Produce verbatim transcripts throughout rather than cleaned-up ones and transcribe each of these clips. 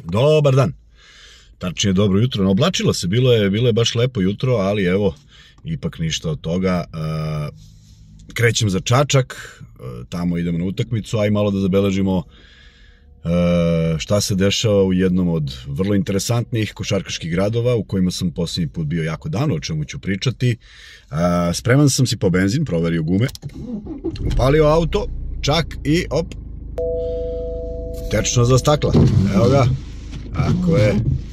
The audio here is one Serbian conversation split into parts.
Dobar dan. Tačnije dobro jutro. Oblačilo se, bilo je, bilo je baš lepo jutro, ali evo, ipak ništa od toga. Krećem za Čačak, tamo idemo na utakmicu, a i malo da zabeležimo šta se dešava u jednom od vrlo interesantnih košarkaških gradova u kojima sam posljednji put bio jako davno, o čemu ću pričati. Spreman sam si po benzin, proverio gume, upalio auto, čak i op, tečno za stakla. Evo ga, tako je.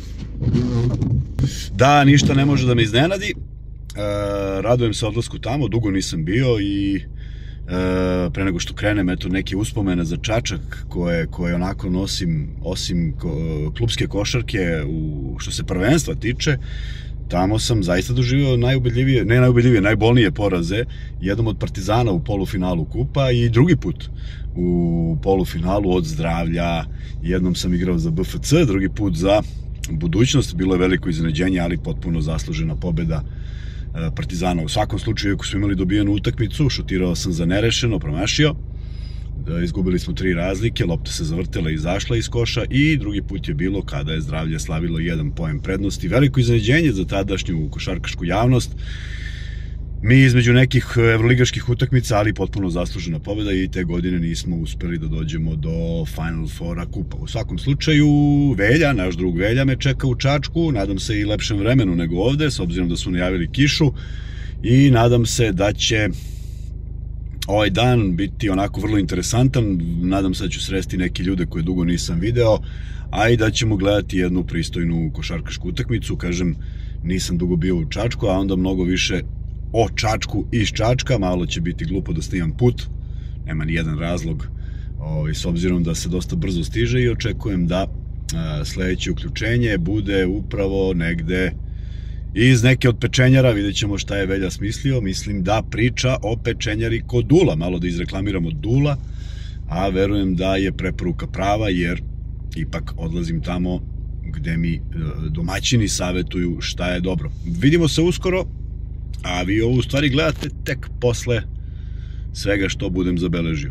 Da, ništa ne može da me iznenadi. Radujem se odlasku tamo, dugo nisam bio i pre nego što krenem, eto, neke uspomene za Čačak koje, koje onako nosim, osim klubske košarke, u, što se prvenstva tiče. Tamo sam zaista doživio najubedljivije, ne najubedljivije, najbolnije poraze, jednom od Partizana u polufinalu kupa i drugi put u polufinalu od Zdravlja. Jednom sam igrao za B F C, drugi put za Budućnost. Bilo je veliko iznenađenje, ali potpuno zaslužena pobeda Partizana. U svakom slučaju, ako smo imali dobijenu utakmicu, šutirao sam za nerešeno, promašio. Izgubili smo tri razlike, lopta se zavrtela i izašla iz koša i drugi put je bilo kada je Zdravlje slavilo jedan poen prednosti. Veliko iznenađenje za tadašnju košarkašku javnost. Mi između nekih evroligaških utakmica, ali potpuno zaslužena pobeda i te godine nismo uspeli da dođemo do Final Fora kupa. U svakom slučaju, Velja, naš drug Velja me čeka u Čačku, nadam se i lepšem vremenu nego ovde, s obzirom da su najavili kišu, i nadam se da će ovaj dan biti onako vrlo interesantan. Nadam se da ću sresti neke ljude koje dugo nisam video, a i da ćemo gledati jednu pristojnu košarkašku utakmicu. Kažem, nisam dugo bio u Čačku, a onda mnogo više o Čačku iz Čačka. Malo će biti glupo da snimam put, nema ni jedan razlog, s obzirom da se dosta brzo stiže, i očekujem da sledeće uključenje bude upravo negde iz neke od pečenjara. Vidjet ćemo šta je Velja smislio. Mislim da priča o pečenjari kod Dula, malo da izreklamiramo Dula, a verujem da je preporuka prava, jer ipak odlazim tamo gde mi domaćini savetuju šta je dobro. Vidimo se uskoro, a vi ovo u stvari gledate tek posle svega što budem zabeležio.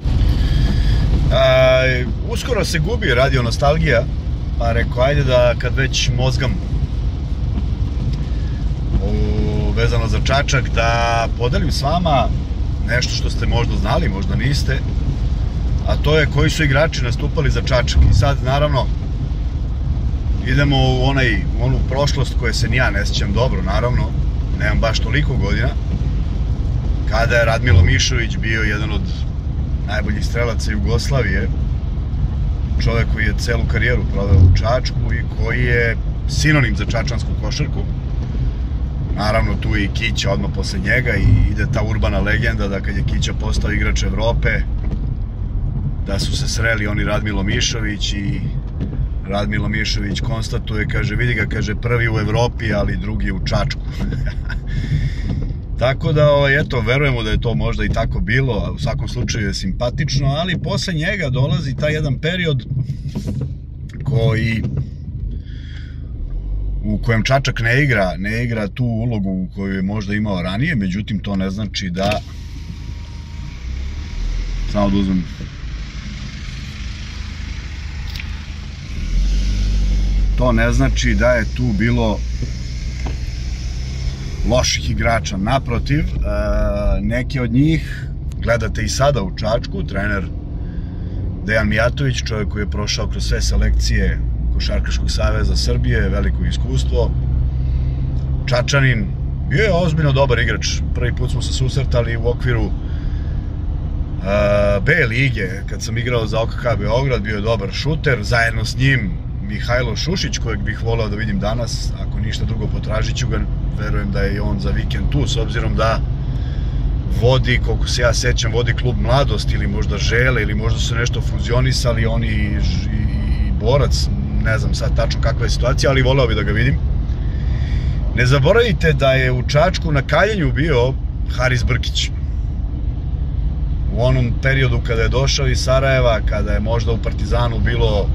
Uskoro se gubi radio nostalgija, pa rekao, ajde da kad već mozgam vezano za Čačak, da podelim s vama nešto što ste možda znali, možda niste, a to je koji su igrači nastupali za Čačak. I sad, naravno, idemo u, onaj, u onu prošlost koje se ni ja ne sjećam dobro, naravno, nemam baš toliko godina, kada je Radmilo Mišović bio jedan od najboljih strelaca Jugoslavije, čovek koji je celu karijeru proveo u Čačku i koji je sinonim za čačansku košarku. Naravno, tu je i Kića odmah posle njega i ide ta urbana legenda da kad je Kića postao igrač Evrope, da su se sreli oni Radmilo Mišović, i Radmilo Mišović konstatuje, kaže, vidi ga, kaže, prvi u Evropi, ali drugi u Čačku. Tako da, eto, verujemo da je to možda i tako bilo, u svakom slučaju je simpatično, ali posle njega dolazi taj jedan period koji u kojem Čačak ne igra, ne igra tu ulogu koju je možda imao ranije, međutim to ne znači da, samo da uzmem, to ne znači da je tu bilo loših igrača. Naprotiv, neki od njih gledate i sada u Čačku. Trener Dejan Mijatović, čovjek koji je prošao kroz sve selekcije Košarkaškog saveza Srbije, veliko iskustvo, Čačanin, bio je ozbiljno dobar igrač. Prvi put smo se susretali u okviru B lige, kad sam igrao za O K K Beograd, bio je dobar šuter, zajedno s njim Mihajlo Šušić, kojeg bih voleo da vidim danas, ako ništa drugo potražit ću ga, verujem da je on za vikend tu, s obzirom da vodi, koliko se ja sećam, vodi klub Mladost ili možda Žele, ili možda su nešto fuzionisali oni i Borac, ne znam sad tačno kakva je situacija, ali voleo bi da ga vidim. Ne zaboravite da je u Čačku na kaljenju bio Haris Brkić. U onom periodu kada je došao iz Sarajeva, kada je možda u Partizanu bilo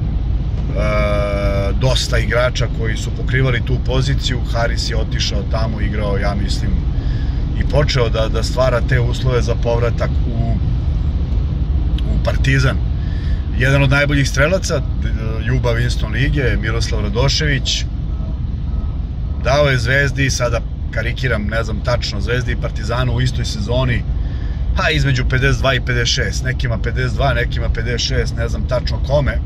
dosta igrača koji su pokrivali tu poziciju, Haris je otišao tamo, igrao, ja mislim, i počeo da stvara te uslove za povratak u Partizan. jedan od najboljih strelaca Juba Winston lige, Miroslav Radošević, dao je Zvezdi, sada karikiram, ne znam tačno, Zvezdi i Partizanu u istoj sezoni, ha, između pedeset dva i pedeset šest, nekima pedeset dva, nekima pedeset šest, ne znam tačno kome.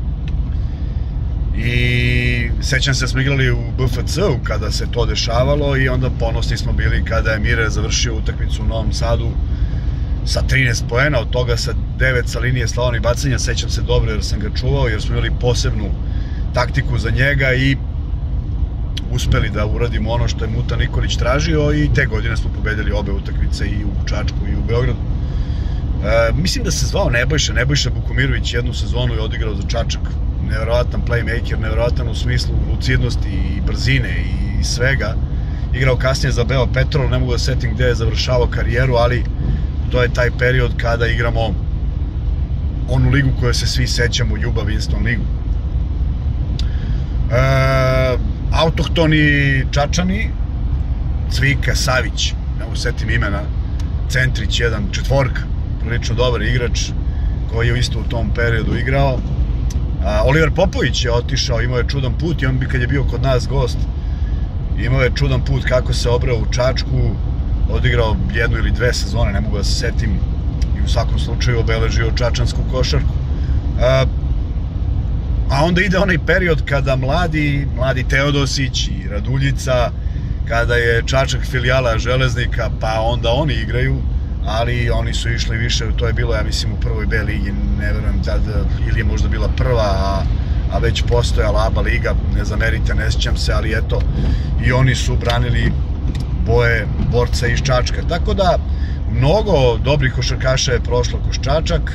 I sećam se da smo igrali u B F C-u kada se to dešavalo i onda ponosni smo bili kada je Mire završio utakmicu u Novom Sadu sa trinaest poena, od toga sa devet sa linije slalonih bacanja. Sećam se dobro jer sam ga čuvao, jer smo imali posebnu taktiku za njega i uspeli da uradimo ono što je Muta Nikolić tražio i te godine smo pobedili obe utakmice i u Čačku i u Beogradu. E, mislim da se zvao Nebojša, Nebojša Bukomirović, jednu sezonu je odigrao za Čačak. Neverovatan playmaker, neverovatan u smislu lucidnosti i brzine i svega. Igrao kasnije za Beo Petrol, ne mogu da setim gde je završavao karijeru, ali to je taj period kada igramo onu ligu koju se svi sećamo, Juba Winston ligu. E, autohtoni Čačani, Cvika Savić, ne mogu setim imena, Centrić, jedan četvorka, prilično dobar igrač koji je isto u tom periodu igrao. A, Oliver Popović je otišao, imao je čudan put i on bi kad je bio kod nas gost, imao je čudan put kako se obrao u Čačku, odigrao jednu ili dve sezone, ne mogu da se setim, i u svakom slučaju obeležio čačansku košarku. A, a onda ide onaj period kada mladi, mladi Teodosić i Raduljica, kada je Čačak filijala Železnika, pa onda oni igraju, ali oni su išli više, to je bilo, ja mislim, u prvoj B ligi, ne verujem tad, ili je možda bila prva, a, a već postojala A B A liga, ne zamerite, ne sjećam se, ali eto, i oni su branili boje borca iz Čačka. Tako da, mnogo dobrih košarkaša je prošlo kroz Čačak.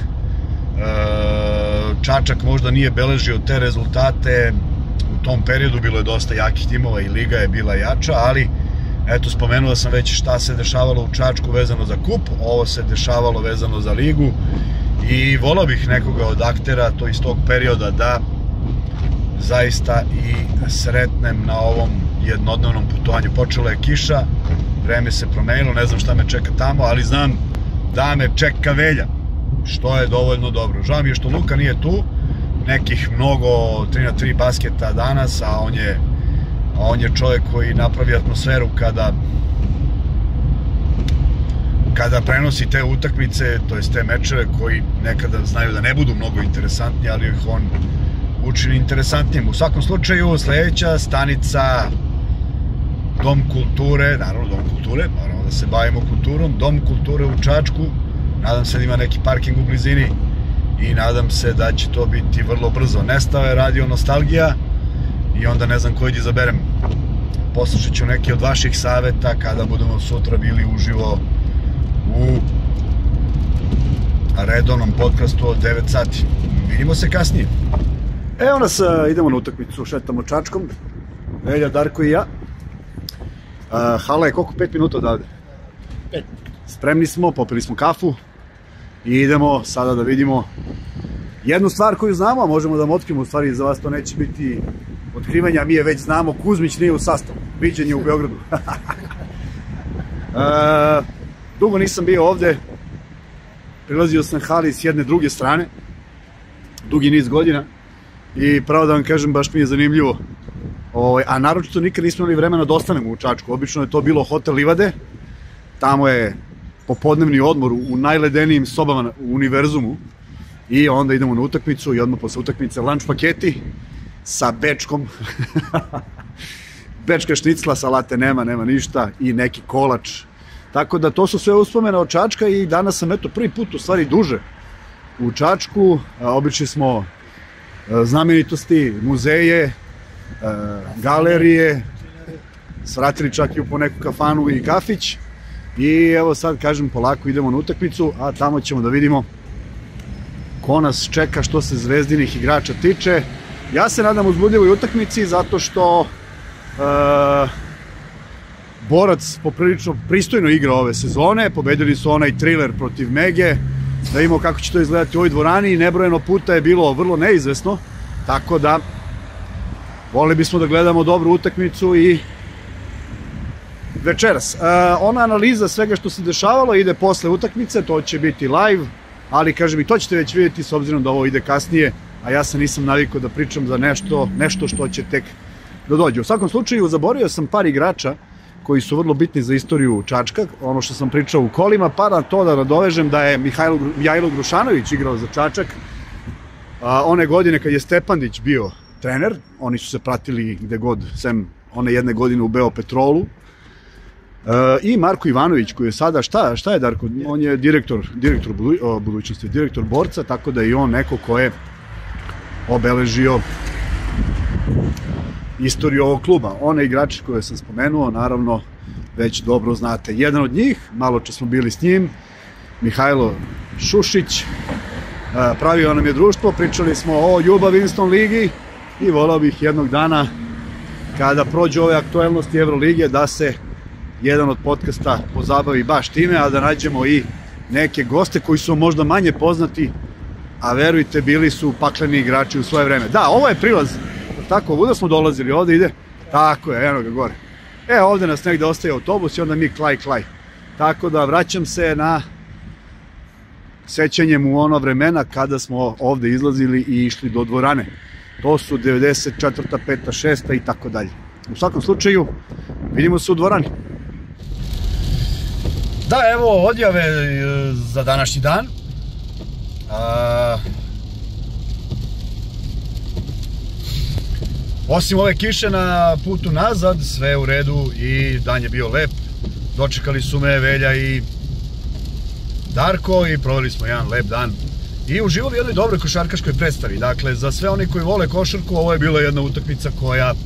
Čačak možda nije beležio te rezultate u tom periodu, bilo je dosta jakih timova i liga je bila jača, ali eto, spomenuo sam već šta se dešavalo u Čačku vezano za kup, ovo se dešavalo vezano za ligu i volao bih nekoga od aktera, to iz tog perioda, da zaista i sretnem na ovom jednodnevnom putovanju. Počela je kiša, vreme se promenilo, ne znam šta me čeka tamo, ali znam da me čeka Velja, što je dovoljno dobro. Žao mi je što Luka nije tu, nekih mnogo tri na tri basketa danas, a on je a on je čovjek koji napravi atmosferu kada kada prenosi te utakmice, to jest te mečeve koji nekada znaju da ne budu mnogo interesantni, ali ih on učini interesantnim. U svakom slučaju, sljedeća stanica Dom kulture, naravno Dom kulture, moramo da se bavimo kulturom, Dom kulture u Čačku, nadam se da ima neki parking u blizini i nadam se da će to biti vrlo brzo. Nestao je Radio Nostalgija i onda ne znam koji da izaberem. Poslušat ću neke od vaših saveta kada budemo sutra bili uživo u redovnom podcastu od devet sati. Vidimo se kasnije. Evo nas, idemo na utakmicu, šetamo Čačkom, Velja, Darko i ja. Hala je koliko? pet minuta odavde? Pet. Spremni smo, popili smo kafu i idemo sada da vidimo jednu stvar koju znamo, a možemo da vam otkrimo, u stvari za vas to neće biti otkrivanja, mi je već znamo, Kuzmić nije u sastavu, viđenje u Beogradu. e, dugo nisam bio ovde, prilazio sam hali s jedne druge strane, dugi niz godina, i pravo da vam kažem, baš mi je zanimljivo, o, a naročito nikad nismo imali vremena da ostanemo u Čačku, obično je to bilo Hotel Livade, tamo je popodnevni odmor u najledenijim sobama u univerzumu, i onda idemo na utakmicu i odmah posle utakmice lunch paketi sa bečkom, bečka šnicla, salate nema, nema ništa i neki kolač. Tako da to su sve uspomene od Čačka i danas sam eto prvi put, u stvari duže, u Čačku. Obišli smo znamenitosti, muzeje, galerije, svratili čak i u po neku kafanu i kafić i evo sad kažem polako idemo na utakmicu, a tamo ćemo da vidimo ko nas čeka što se zvezdinih igrača tiče. Ja se nadam uzbudljivoj utakmici zato što e, Borac poprilično pristojno igra ove sezone, pobedili su onaj thriller protiv Mege, da vidimo kako će to izgledati u ovoj dvorani i nebrojeno puta je bilo vrlo neizvesno, tako da voleli bismo da gledamo dobru utakmicu i večeras. E, ona analiza svega što se dešavalo ide posle utakmice, to će biti live, ali kažem i to ćete već vidjeti s obzirom da ovo ide kasnije, a ja se nisam navikao da pričam za nešto, nešto što će tek da dođe. U svakom slučaju, zaboravio sam par igrača koji su vrlo bitni za istoriju Čačka, ono što sam pričao u kolima, pa na to da nadovežem da je Mihajlo, Mihajlo Grušanović igrao za Čačak a, one godine kad je Stepandić bio trener, oni su se pratili gde god, sem one jedne godine u Beopetrolu. E, I Marko Ivanović koji je sada, šta, šta je Darko? On je direktor, direktor budu, budućnosti, direktor Borca, tako da je i on neko ko je obeležio istoriju ovog kluba. One igrače koje sam spomenuo, naravno, već dobro znate. Jedan od njih, malo čas smo bili s njim, Mihajlo Šušić, pravio nam je društvo, pričali smo o Juba Winston ligi i volao bih jednog dana, kada prođu ove aktuelnosti Evrolige, da se jedan od podcasta pozabavi baš time, a da nađemo i neke goste koji su možda manje poznati, a verujte, bili su pakleni igrači u svoje vreme. Da, ovo je prilaz, tako, ovuda smo dolazili, ovde ide, tako je, eno ga gore. E, ovde nas negde ostaje autobus i onda mi klaj, klaj. Tako da vraćam se na sećanjem u ono vremena kada smo ovde izlazili i išli do dvorane. To su devedeset četvrta, peta, šesta i tako dalje. U svakom slučaju, vidimo se u dvorani. Da, evo odjave za današnji dan. A... Osim ove kiše na putu nazad, sve je u redu i dan je bio lep. Dočekali su me Velja i Darko i proveli smo jedan lep dan. I uživali u jednoj dobroj košarkaškoj predstavi. Dakle, za sve oni koji vole košarku, ovo je bila jedna utakmica koja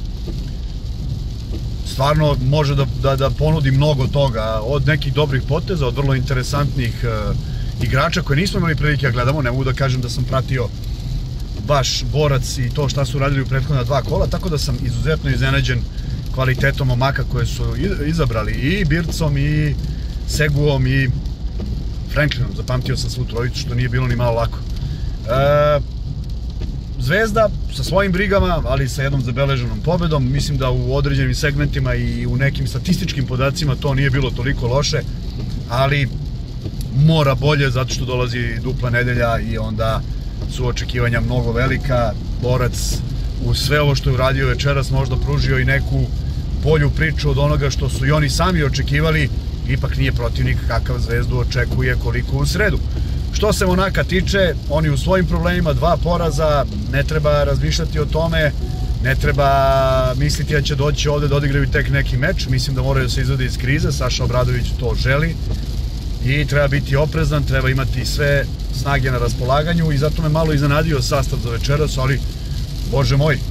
stvarno može da, da, da ponudi mnogo toga. Od nekih dobrih poteza, od vrlo interesantnih uh, igrača koje nismo imali prilike da gledamo. Ne mogu da kažem da sam pratio baš Borac i to šta su radili u prethodna dva kola, tako da sam izuzetno iznenađen kvalitetom momaka koje su izabrali i Bircom i Seguom i Franklinom. Zapamtio sam svu trojicu, što nije bilo ni malo lako. E, Zvezda sa svojim brigama, ali sa jednom zabeleženom pobedom. Mislim da u određenim segmentima i u nekim statističkim podacima to nije bilo toliko loše, ali mora bolje zato što dolazi dupla nedelja i onda su očekivanja mnogo velika. Borac u sve ovo što je uradio večeras možda pružio i neku bolju priču od onoga što su i oni sami očekivali. Ipak nije protivnik kakav Zvezdu očekuje koliko u sredu. Što se Monaka tiče, oni u svojim problemima, dva poraza, ne treba razmišljati o tome, ne treba misliti da će doći ovde da odigraju tek neki meč. Mislim da moraju da se izvode iz krize, Saša Obradović to želi i treba biti oprezan, treba imati sve snage na raspolaganju i zato me malo iznenadio sastav za večeras, ali bože moj, e,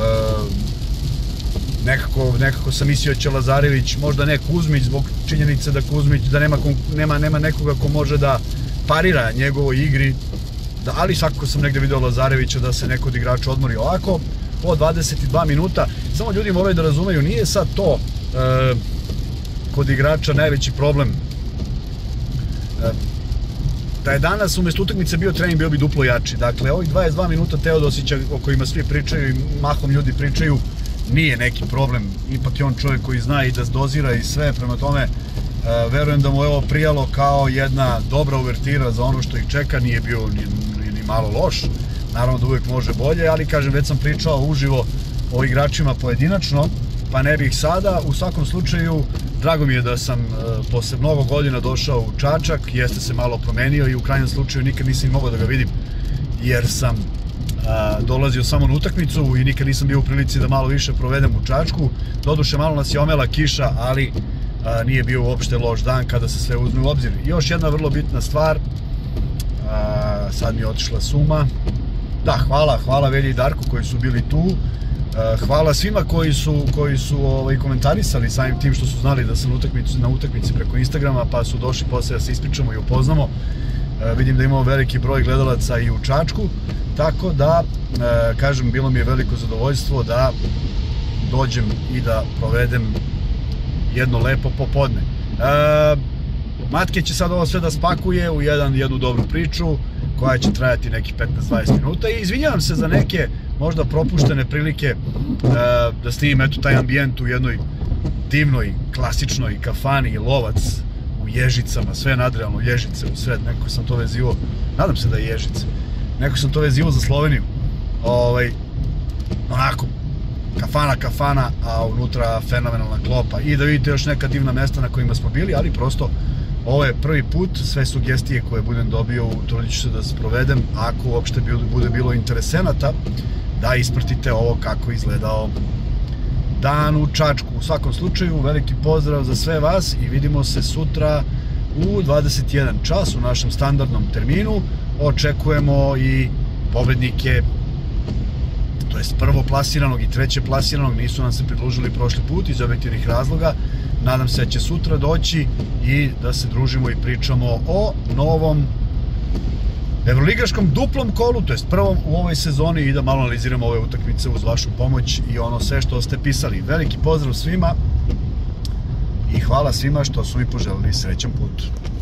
nekako, nekako sam mislio će Lazarević, možda ne Kuzmić, zbog činjenice da Kuzmić, da nema, nema, nema nekoga ko može da parira njegovoj igri, da, ali svakako sam negde video Lazarevića da se neko od igrača odmori ovako, po dvadeset dva minuta, samo ljudi moraju da razumeju, nije sad to e, kod igrača najveći problem. E, da je danas umjesto utakmice bio trening, bio bi duplo jači. Dakle, ovih dvadeset dva minuta Teodosića o kojima svi pričaju i mahom ljudi pričaju, nije neki problem. Ipak je on čovjek koji zna i da dozira i sve, prema tome verujem da mu je ovo prijalo kao jedna dobra uvertira za ono što ih čeka, nije bio ni, ni, ni malo loš. Naravno da uvijek može bolje, ali kažem, već sam pričao uživo o igračima pojedinačno, pa ne bih sada. U svakom slučaju, drago mi je da sam posle mnogo godina došao u Čačak, jeste se malo promenio i u krajnjem slučaju nikad nisam mogao da ga vidim, jer sam a, dolazio samo na utakmicu i nikad nisam bio u prilici da malo više provedem u Čačku. Doduše, malo nas je omela kiša, ali a, nije bio uopšte loš dan kada se sve uzme u obzir. I još jedna vrlo bitna stvar, a, sad mi je otišla suma. Da, hvala, hvala Velji i Darku koji su bili tu. Hvala svima koji su, koji su ovaj, komentarisali samim tim što su znali da sam utakmicu, na utakmici preko Instagrama, pa su došli posle da se ispričamo i upoznamo. E, vidim da imamo veliki broj gledalaca i u Čačku, tako da, e, kažem, bilo mi je veliko zadovoljstvo da dođem i da provedem jedno lepo popodne. E, Matke će sad ovo sve da spakuje u jedan, jednu dobru priču koja će trajati neki petnaest do dvadeset minuta i izvinjavam se za neke možda propuštene prilike da snimim eto taj ambijent u jednoj divnoj, klasičnoj kafani Lovac u Ježicama, sve nadrealno Ježice u sred, neko sam to vezivo, nadam se da je Ježice, neko sam to vezivo za Sloveniju, ovaj, onako, kafana, kafana, a unutra fenomenalna klopa i da vidite još neka divna mesta na kojima smo bili, ali prosto ovo je prvi put, sve sugestije koje budem dobio, trudit ću se da sprovedem, ako uopšte bude bilo interesenata, da ispratite ovo kako izgledao dan u Čačku. U svakom slučaju, veliki pozdrav za sve vas i vidimo se sutra u dvadeset jedan čas u našem standardnom terminu. Očekujemo i pobednike, to jest prvo plasiranog i treće plasiranog, nisu nam se pridružili prošli put iz objektivnih razloga. Nadam se da će sutra doći i da se družimo i pričamo o novom evroligaškom duplom kolu, to jest prvom u ovoj sezoni, i da malo analiziramo ove utakmice uz vašu pomoć i ono sve što ste pisali. Veliki pozdrav svima i hvala svima što su mi poželili srećan put.